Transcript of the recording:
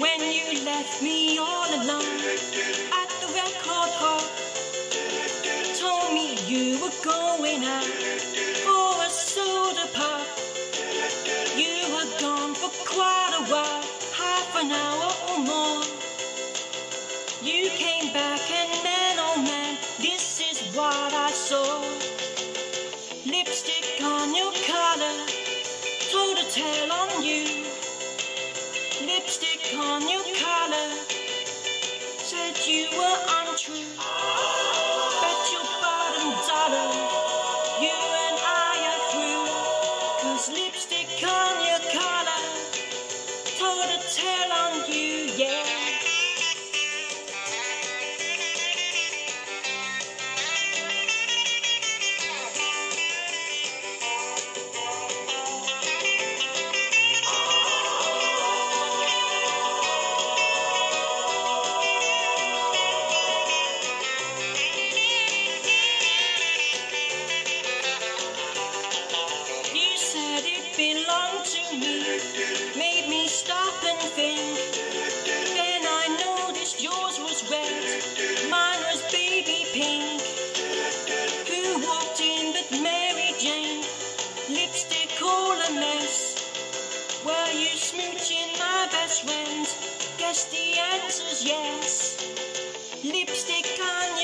when you left me all alone at the record hall. Told me you were going out for a soda pop. You were gone for quite a while, half an hour or more. You came back and then, oh man, this is what I saw. Lipstick on your collar, told a tale on you. Lipstick on your collar, said you were untrue. Bet your bottom dollar, you and I are through. 'Cause lipstick on your collar, told a tale on you, yeah. Belonged to me, made me stop and think. Then I noticed yours was red, mine was baby pink. Who walked in but Mary Jane? Lipstick all a mess. Were you smooching my best friend? Guess the answer's yes. Lipstick on